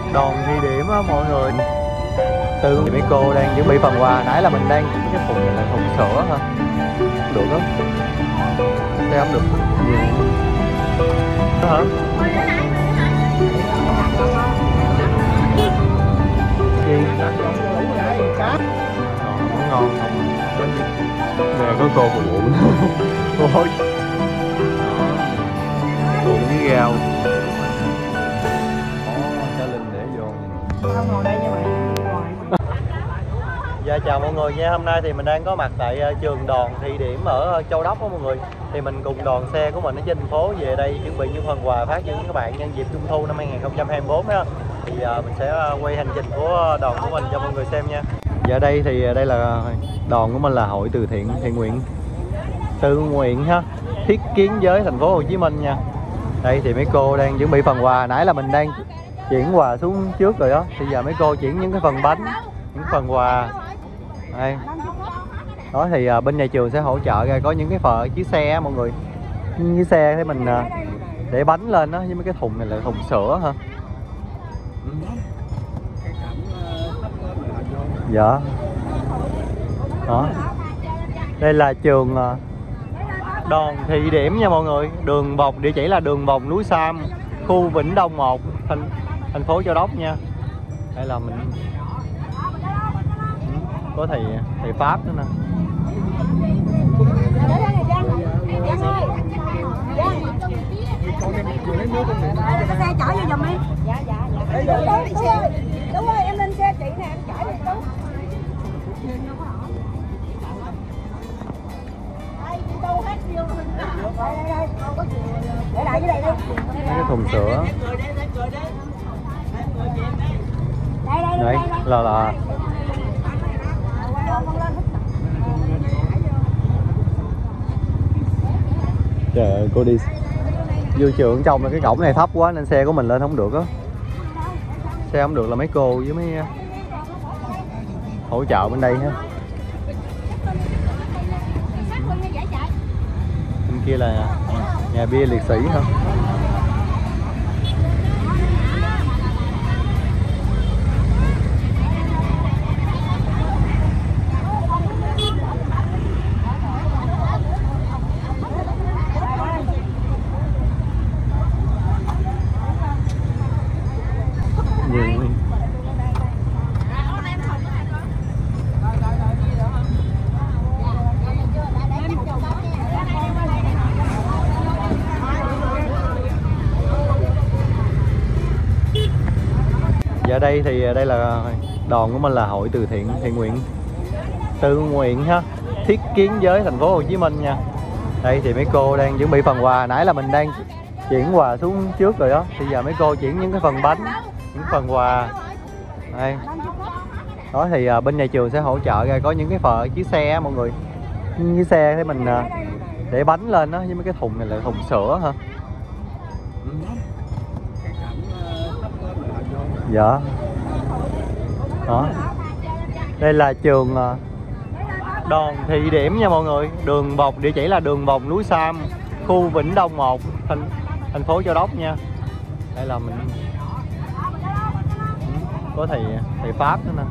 Đòn ghi điểm á mọi người. Tư thì mấy cô đang chuẩn bị phần quà. Nãy là mình đang cái thùng này là thùng sữa hả? Không được đó. Đây không được nhiều. Đó hả? Gì? Nó ngon không? Nè có cô phục vụ. Ôi. Cuộn với rau. Cho Linh để vô. Không ngồi đây nha mày. Dạ chào mọi người nha, hôm nay thì mình đang có mặt tại trường Đòn Thị Điểm ở Châu Đốc đó mọi người. Thì mình cùng đoàn xe của mình ở trên thành phố về đây chuẩn bị những phần quà phát cho các bạn nhân dịp Trung thu năm 2024 đó. Thì mình sẽ quay hành trình của đoàn của mình cho mọi người xem nha. Dạ đây thì đây là đoàn của mình là hội từ thiện nguyện tự nguyện ha, thiết kiến với thành phố Hồ Chí Minh nha. Đây thì mấy cô đang chuẩn bị phần quà, nãy là mình đang chuyển quà xuống trước rồi đó. Bây giờ mấy cô chuyển những cái phần bánh, những phần quà. Đây. Đó thì bên nhà trường sẽ hỗ trợ ra có những cái chiếc xe mọi người. Chiếc xe để mình để bánh lên đó, với mấy cái thùng này là thùng sữa hả? Dạ. Đó. Đây là trường Đòn Thị Điểm nha mọi người. Đường Vòng, địa chỉ là đường Vòng Núi Sam, khu Vĩnh Đông 1, thành phố Châu Đốc nha. Đây là mình có thầy Pháp nữa nè. Cái xe chở vô giùm đi. Dạ. Đúng rồi, em lên xe chị nè, em chở đi Tú. Để lại dưới đây đi. Cái thùng sữa. Đây là trời ơi, cô đi vô trường trong là cái cổng này thấp quá nên xe của mình lên không được á. Xe không được là mấy cô với mấy hỗ trợ bên đây ha. Bên kia là nhà bia liệt sĩ hả? Dạ đây thì đây là đoàn của mình là hội từ thiện nguyện tự nguyện ha, thiết kiến với thành phố Hồ Chí Minh nha. Đây thì mấy cô đang chuẩn bị phần quà, nãy là mình đang chuyển quà xuống trước rồi đó. Bây giờ mấy cô chuyển những cái phần bánh, những phần quà. Đây. Đó thì bên nhà trường sẽ hỗ trợ ra có những cái chiếc xe mọi người. Chiếc xe để mình để bánh lên đó, với mấy cái thùng này là thùng sữa hả? Dạ. Đó. Đây là trường Đòn Thị Điểm nha mọi người. Đường Vòng, địa chỉ là đường Vòng Núi Sam, khu Vĩnh Đông 1, thành phố Châu Đốc nha. Đây là mình có thầy Pháp nữa nè.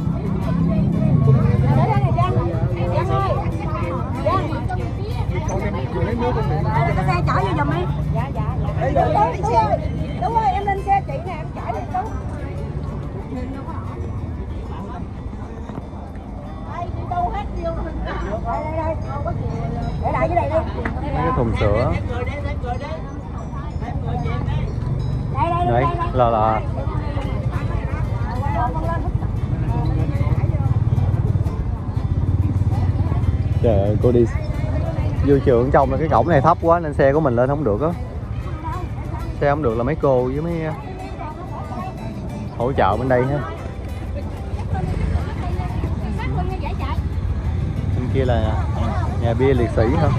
Cái xe chở vô giùm đi. Dạ. Đúng rồi, em lên xe chị nè, em chở đi Tú. Đây. Để lại dưới đây đi. Cái thùng sữa. Đây là trời ơi, cô đi vô trường trong là cái cổng này thấp quá nên xe của mình lên không được á. Xe không được là mấy cô với mấy hỗ trợ bên đây ha. Bên kia là nhà bia liệt sĩ hả?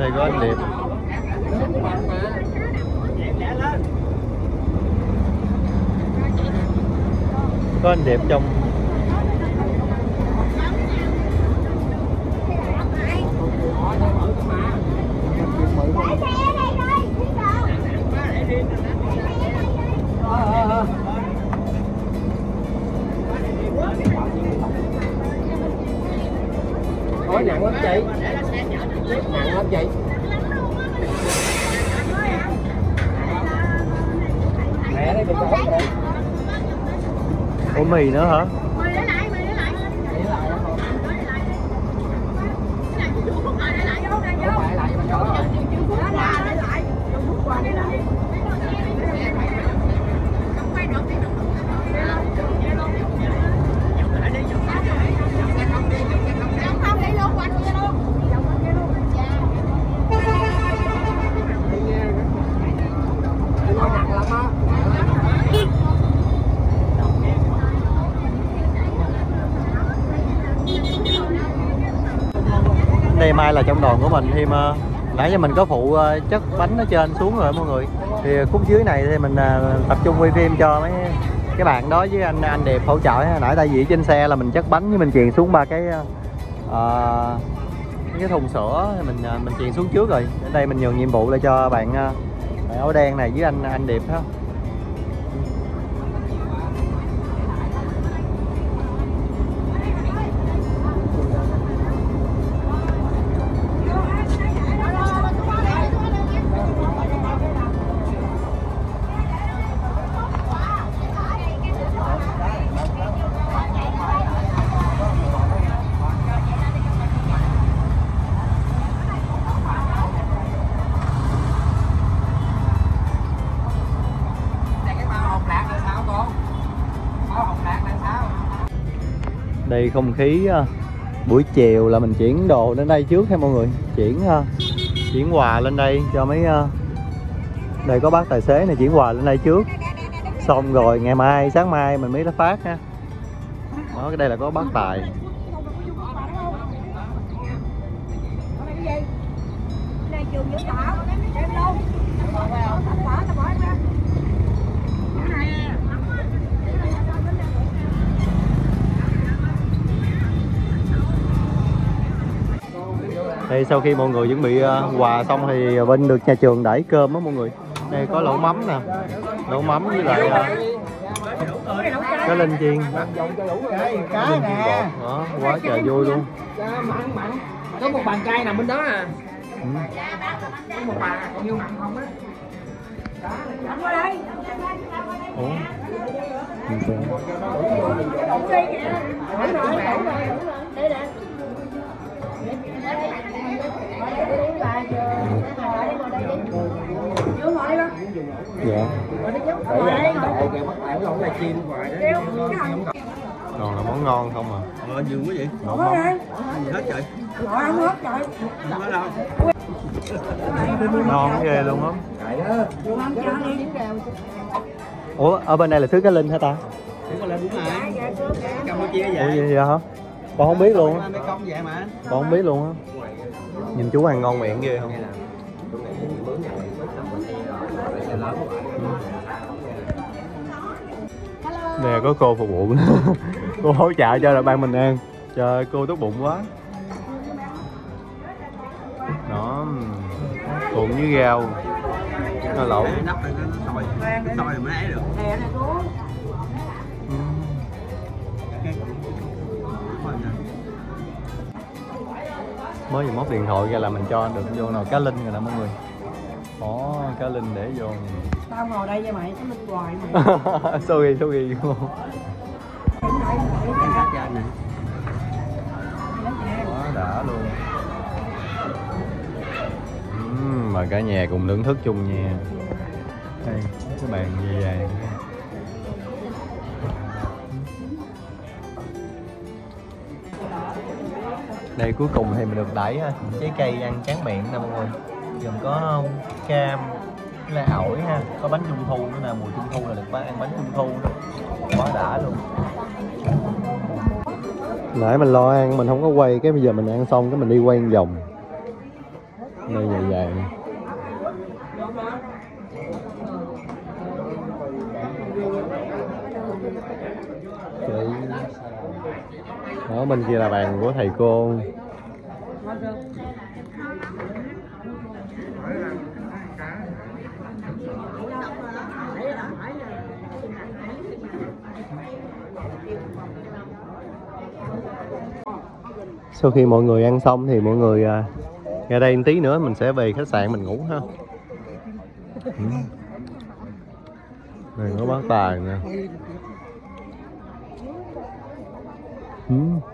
Đây có anh Điệp. Có anh Điệp trong Hỏi nặng lắm chị. Nặng lắm chị. Mẹ đây bị cỏ kìa. ủa mì nữa hả? Đây mai là trong đoàn của mình thêm nãy giờ mình có phụ chất bánh ở trên xuống rồi mọi người, thì khúc dưới này thì mình tập trung quay phim cho mấy cái bạn đó với anh Điệp hỗ trợ. Nãy tại vì trên xe là mình chất bánh với mình chuyền xuống ba cái thùng sữa thì mình chuyền xuống trước rồi. Ở đây mình nhường nhiệm vụ lại cho bạn áo đen này với anh Điệp ha. Đây không khí buổi chiều là mình chuyển đồ đến đây trước ha mọi người, chuyển quà lên đây cho mấy đây có bác tài xế này, chuyển quà lên đây trước xong rồi ngày mai sáng mai mình mới phát ha. Đó, cái đây là có bác tài. Đây sau khi mọi người chuẩn bị quà xong thì bên được nhà trường đẩy cơm đó mọi người. Đây có lẩu mắm nè, lẩu mắm với lại cá linh chiên, cá linh chiên bột. Đó, quá trời vui luôn. Có một bàn cay nằm bên đó à. Có một bàn còn nhiêu mặn không á. Ủa? Dạ. Còn là món ngon không à? Dường quá vậy? Ngon không? Gì hết trời? Không hết trời. Không hết đâu. Ngon ghê luôn á. Ủa ở bên đây là thứ cá linh hả ta? Chỉ có lên đúng rồi. Campuchia vậy. Ủa vậy hả? Con không biết luôn á. Mấy con vậy mà. Con không biết luôn á. Nhìn chú ăn ngon miệng ghê không? Nè có cô phục vụ cô hỗ trợ cho là ban mình ăn, trời cô tốt bụng quá. Đó, cuộn với rau nó lẩu. Nắp này nó sôi mới ấy được. Mới vừa móc điện thoại ra là mình cho được vô nào cá linh rồi nè mọi người. Có cá linh để vô. Tao ngồi đây với mày, có linh hoài mày. Sorry luôn. Quá đã luôn. Mà cả nhà cùng thưởng thức chung nha. Đây, cái bàn như vậy. Đây cuối cùng thì mình được đẩy trái cây ăn tráng miệng nè mọi người. Gồm có cam, với lại ổi ha, có bánh trung thu nữa nè, mùa trung thu là được ăn bánh trung thu nữa. Quá đã luôn. Nãy mình lo ăn mình không có quay, cái bây giờ mình ăn xong cái mình đi quay một vòng. Đây dài vàng. Đó bên kia là bàn của thầy cô. Sau khi mọi người ăn xong thì mọi người ra đây một tí nữa mình sẽ về khách sạn mình ngủ ha. Này có bác tài nè.